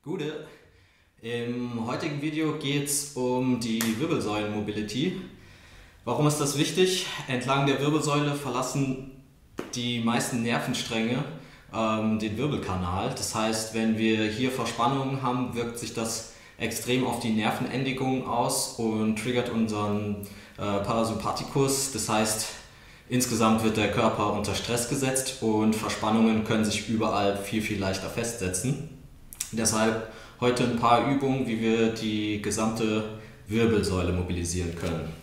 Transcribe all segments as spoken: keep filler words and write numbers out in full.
Gute. Im heutigen Video geht es um die Wirbelsäulen-Mobility. Warum ist das wichtig? Entlang der Wirbelsäule verlassen die meisten Nervenstränge ähm, den Wirbelkanal. Das heißt, wenn wir hier Verspannungen haben, wirkt sich das extrem auf die Nervenendigungen aus und triggert unseren äh, Parasympathikus. Das heißt, insgesamt wird der Körper unter Stress gesetzt und Verspannungen können sich überall viel, viel leichter festsetzen. Deshalb heute ein paar Übungen, wie wir die gesamte Wirbelsäule mobilisieren können.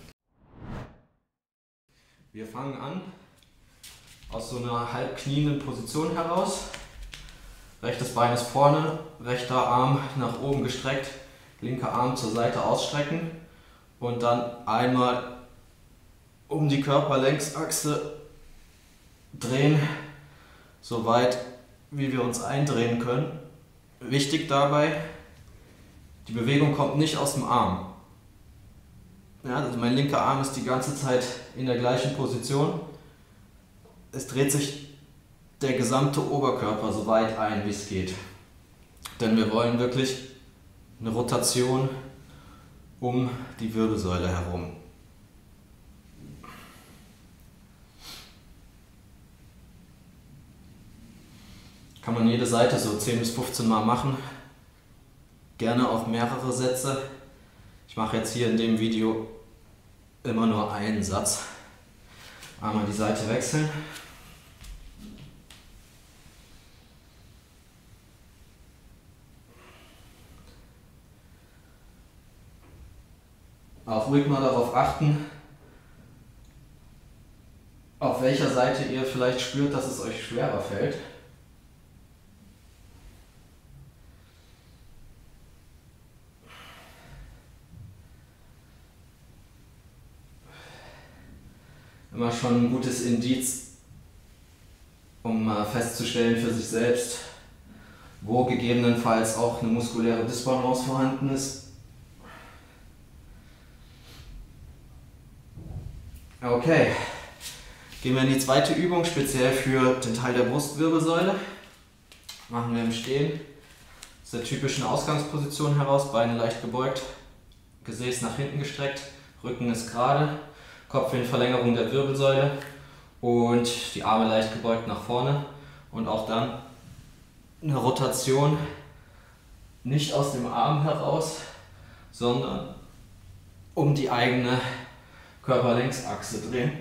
Wir fangen an aus so einer halb knienden Position heraus. Rechtes Bein ist vorne, rechter Arm nach oben gestreckt, linker Arm zur Seite ausstrecken und dann einmal um die Körperlängsachse drehen, so weit wie wir uns eindrehen können. Wichtig dabei, die Bewegung kommt nicht aus dem Arm. Ja, also mein linker Arm ist die ganze Zeit in der gleichen Position. Es dreht sich der gesamte Oberkörper so weit ein, wie es geht. Denn wir wollen wirklich eine Rotation um die Wirbelsäule herum. Kann man jede Seite so zehn bis fünfzehn Mal machen. Gerne auch mehrere Sätze. Ich mache jetzt hier in dem Video immer nur einen Satz. Einmal die Seite wechseln. Auch ruhig mal darauf achten, auf welcher Seite ihr vielleicht spürt, dass es euch schwerer fällt. Immer schon ein gutes Indiz, um mal festzustellen für sich selbst, wo gegebenenfalls auch eine muskuläre Disbalance vorhanden ist. Okay, gehen wir in die zweite Übung, speziell für den Teil der Brustwirbelsäule. Machen wir im Stehen, aus der typischen Ausgangsposition heraus, Beine leicht gebeugt, Gesäß nach hinten gestreckt, Rücken ist gerade. Kopf in Verlängerung der Wirbelsäule und die Arme leicht gebeugt nach vorne und auch dann eine Rotation nicht aus dem Arm heraus, sondern um die eigene Körperlängsachse drehen.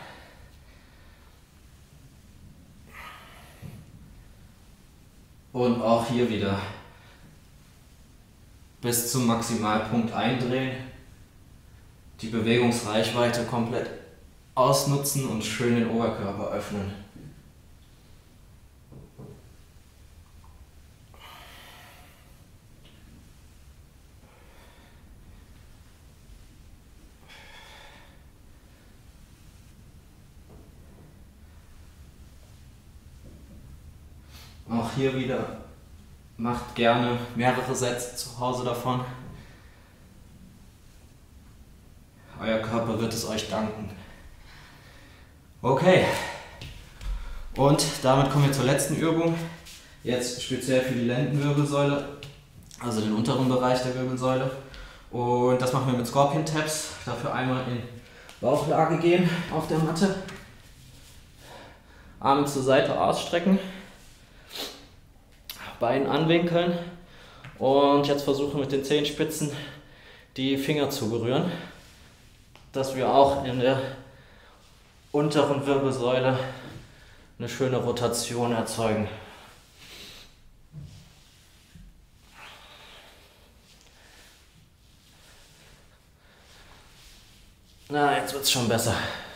Und auch hier wieder bis zum Maximalpunkt eindrehen. Die Bewegungsreichweite komplett ausnutzen und schön den Oberkörper öffnen. Auch hier wieder macht gerne mehrere Sätze zu Hause davon. Euer Körper wird es euch danken. Okay, und damit kommen wir zur letzten Übung. Jetzt speziell für die Lendenwirbelsäule, also den unteren Bereich der Wirbelsäule. Und das machen wir mit Scorpion Taps. Dafür einmal in Bauchlage gehen auf der Matte. Arme zur Seite ausstrecken. Bein anwinkeln. Und jetzt versuchen mit den Zehenspitzen die Finger zu berühren, dass wir auch in der unteren Wirbelsäule eine schöne Rotation erzeugen. Na, jetzt wird es schon besser.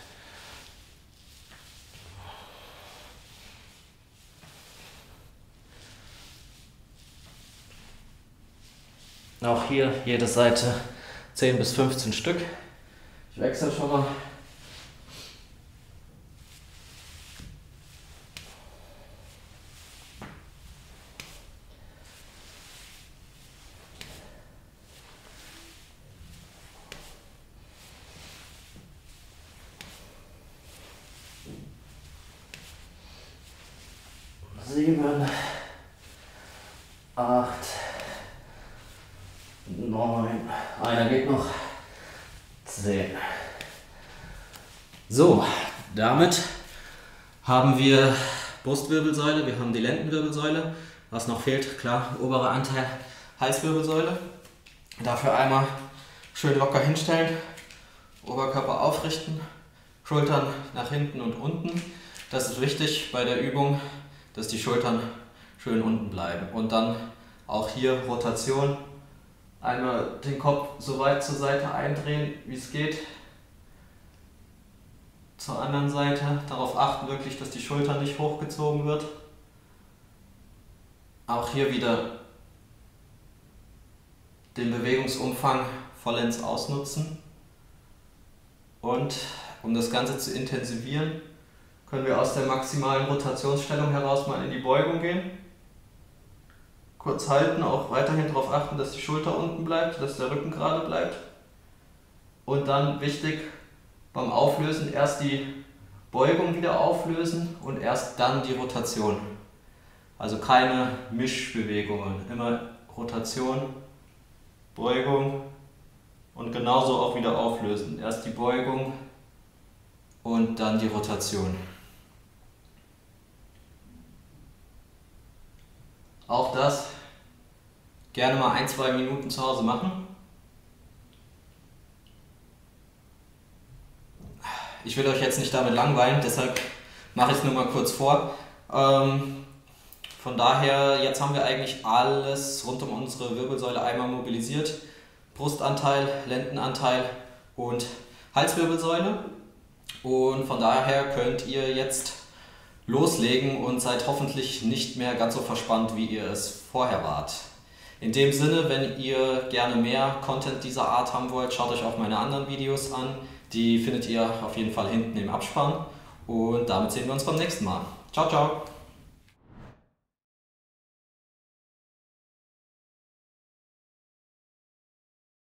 Auch hier jede Seite zehn bis fünfzehn Stück. Ich wechsle schon mal. Sieben, acht, neun, einer geht noch, zehn. So, damit haben wir Brustwirbelsäule, wir haben die Lendenwirbelsäule. Was noch fehlt, klar, oberer Anteil Halswirbelsäule. Dafür einmal schön locker hinstellen, Oberkörper aufrichten, Schultern nach hinten und unten. Das ist wichtig bei der Übung, dass die Schultern schön unten bleiben. Und dann auch hier Rotation. Einmal den Kopf so weit zur Seite eindrehen, wie es geht. Zur anderen Seite. Darauf achten wirklich, dass die Schulter nicht hochgezogen wird. Auch hier wieder den Bewegungsumfang vollends ausnutzen. Und um das Ganze zu intensivieren, können wir aus der maximalen Rotationsstellung heraus mal in die Beugung gehen. Kurz halten, auch weiterhin darauf achten, dass die Schulter unten bleibt, dass der Rücken gerade bleibt. Und dann wichtig, beim Auflösen erst die Beugung wieder auflösen und erst dann die Rotation. Also keine Mischbewegungen, immer Rotation, Beugung und genauso auch wieder auflösen. Erst die Beugung und dann die Rotation. Auch das gerne mal ein, zwei Minuten zu Hause machen. Ich will euch jetzt nicht damit langweilen, deshalb mache ich es nur mal kurz vor. Ähm, von daher, jetzt haben wir eigentlich alles rund um unsere Wirbelsäule einmal mobilisiert. Brustanteil, Lendenanteil und Halswirbelsäule. Und von daher könnt ihr jetzt loslegen und seid hoffentlich nicht mehr ganz so verspannt, wie ihr es vorher wart. In dem Sinne, wenn ihr gerne mehr Content dieser Art haben wollt, schaut euch auch meine anderen Videos an. Die findet ihr auf jeden Fall hinten im Abspann. Und damit sehen wir uns beim nächsten Mal. Ciao, ciao!